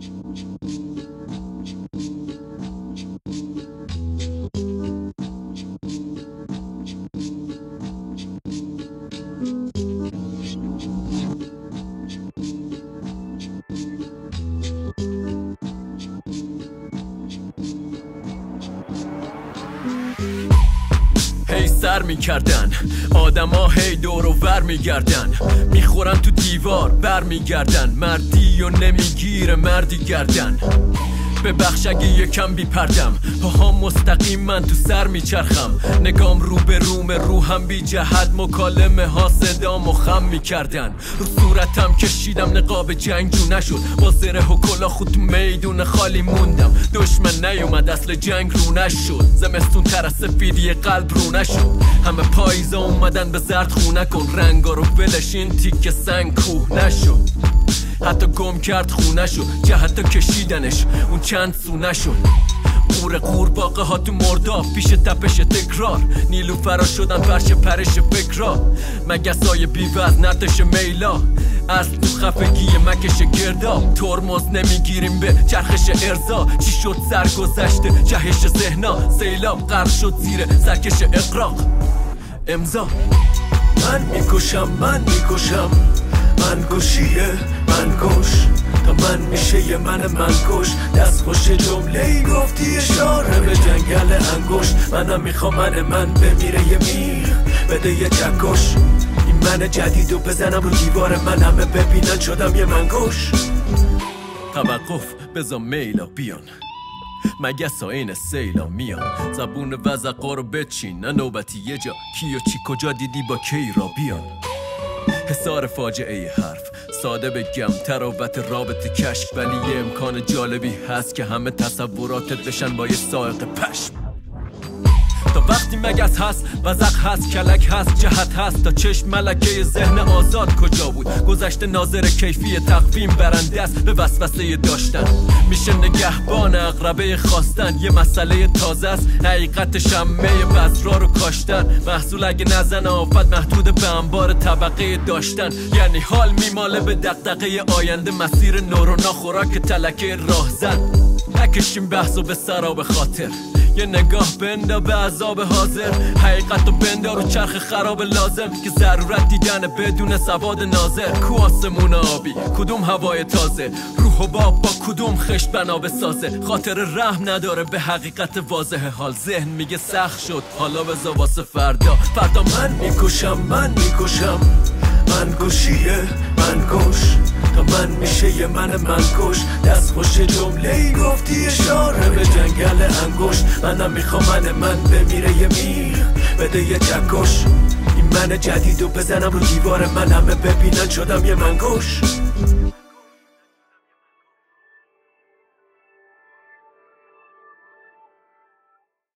هی سر میکردن آدما، هی دور و ور میگردن، میخورن تو دیوار بر میگردن، مردی و نمیگیره مردی گردن. ببخش اگه یکم بی پردم، پاهام مستقیم من تو سر میچرخم، نگام رو به روم، روحم بی جهت، مکالمه ها صدام و خم میکردن. رو صورتم کشیدم نقاب جنگ جو نشد، با زره و کلا خود تو میدون خالی موندم. دشمن نیومد اصل جنگ رو نشد، زمستون تر از سفیدی قلب رو نشد. همه پاییزا اومدن به زرد خونه کن، رنگا رو ولش این تیک سنگ کوه نشد. حتی گم کرد خونه شد، جهتا کشیدنش اون چند سونه شد. قور قورباغه ها تو مرداب پیش تپش تکرار، نیلوفرا شدن فرش پرش فکرا. مگسای بیوز نتش میلا، از تو خفگی مکش گرداب. ترمز نمیگیریم به چرخش ارزا، چی شد سرگذشته جهش ذهنا، سیلاب غرق شد زیر سرکش اقراق. امضا من میکشم، من میکشم، من گوشیه من گوش، تا من میشه یه من کش. دست خوش جمله ای گفتی اشاره به جنگل انگوش، منم میخوام من بمیره یه میخ بده یه چکش. این من جدیدو بزنم رو دیوار، من همه ببینن شدم یه منگوش. توقف بزا میلا بیان، مگس این سیلا میان، زبون وزقا رو بچین، نه نوبتی یه جا کی و چی کجا دیدی با کی را بیان. حصار فاجعه حرف ساده بگم، تراوت رابطه کشف، ولی یه امکان جالبی هست که همه تصوراتت بشن با یه سائق پشم. تا وقتی مگس هست، وزق هست، کلک هست، جهت هست، تا چشم ملکه ذهن آزاد کجا بود؟ گذشته ناظر کیفی تقویم برنده است به وسوسه داشتن، میشه نگهبان عقربه خواستن. یه مسئله تازه است حقیقت شمه بذرا رو کاشتن، محصول اگه نزن آفت محدود به انبار طبقه داشتن. یعنی حال میماله به دغدغه آینده، مسیر نورونا خوراک تلکه راهزن. نکشیم بحثو به سراب خاطر، یه نگاه بندا به عذاب حاضر، حقیقتو بندا رو چرخ خراب لازم، که ضرورت دیدن بدون سواد ناظر. کو آسمون آبی، کدوم هوای تازه، روح و باب با کدوم خشت بنا بسازه. خاطر رحم نداره به حقیقت واضح حال، ذهن میگه سخت شد حالا بذار واسه فردا. فردا من میکشم، من میکشم، من گوشیه من گوش، تا من میشه یه من کش. دست خوش جمله ای گفتی اشاره به جنگل انگوش، منم میخوام من بمیره یه میخ بده یه چکش. این من جدیدو بزنم رو دیوار، من همه ببینن شدم یه منگوش.